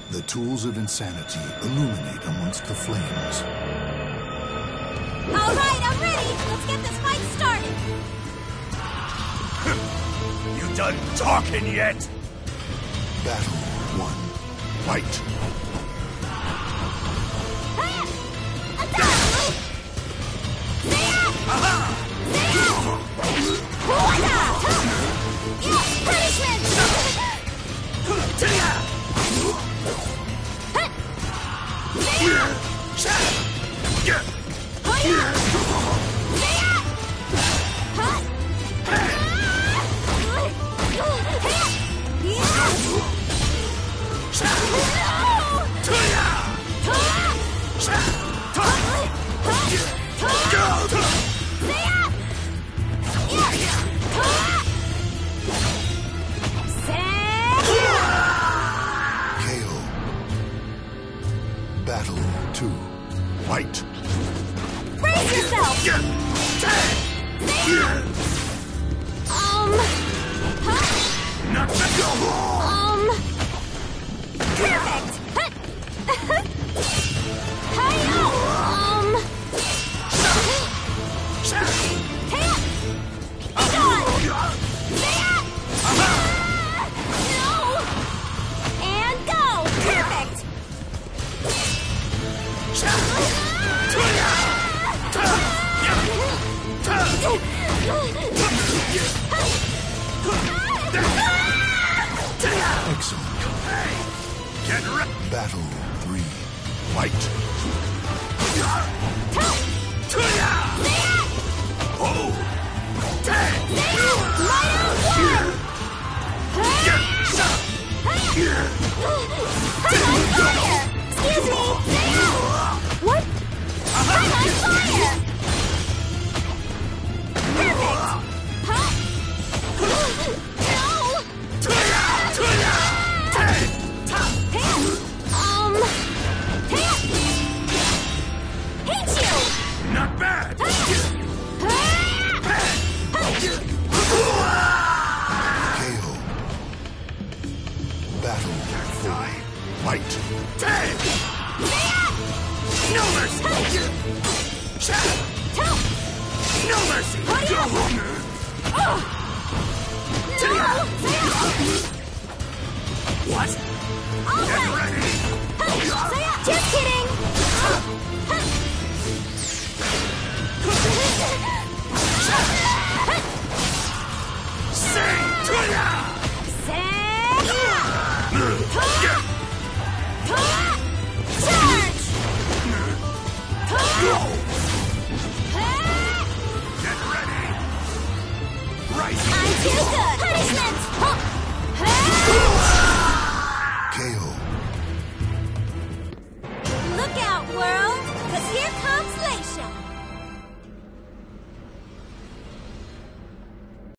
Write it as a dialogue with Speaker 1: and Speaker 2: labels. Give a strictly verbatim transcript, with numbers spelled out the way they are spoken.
Speaker 1: The tools of insanity illuminate amongst the flames.
Speaker 2: All right, I'm ready. Let's get this fight started.
Speaker 3: You done talking yet?
Speaker 1: Battle one. Fight. Battle two. Fight.
Speaker 2: Brace yourself! Um... Huh?
Speaker 3: Not to go!
Speaker 2: Um... Perfect! Hi-yo! Um... Hey-up! Be gone! Say-up! No! And go! Perfect!
Speaker 1: Excellent.
Speaker 3: Get ready.
Speaker 1: Battle three. Fight.
Speaker 3: Oh! Dang!
Speaker 2: Light on one! I'm on fire! Excuse me! What? I'm on fire! Perfect! Huh? No! Um... Hate you!
Speaker 3: Not bad!
Speaker 1: K O. Battle four. Fight.
Speaker 3: Dang! No mercy! No mercy! What?
Speaker 2: All
Speaker 3: Get
Speaker 2: right!
Speaker 3: ready!
Speaker 2: Just kidding!
Speaker 3: Sing to ya!
Speaker 2: Charge!
Speaker 3: Get ready! Right!
Speaker 2: I'm too good! Punishment!
Speaker 1: K O.
Speaker 2: Look out, world! Cause here comes Leisha!